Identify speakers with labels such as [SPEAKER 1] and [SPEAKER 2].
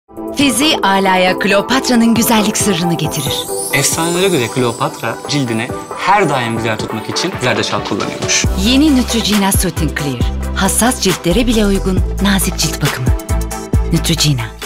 [SPEAKER 1] Fiziği alaya Kleopatra'nın güzellik sırrını getirir.
[SPEAKER 2] Efsanelere göre Kleopatra cildini her daim güzel tutmak için zerdeçal kullanıyormuş.
[SPEAKER 1] Yeni Neutrogena Soothing Clear. Hassas ciltlere bile uygun nazik cilt bakımı. Neutrogena.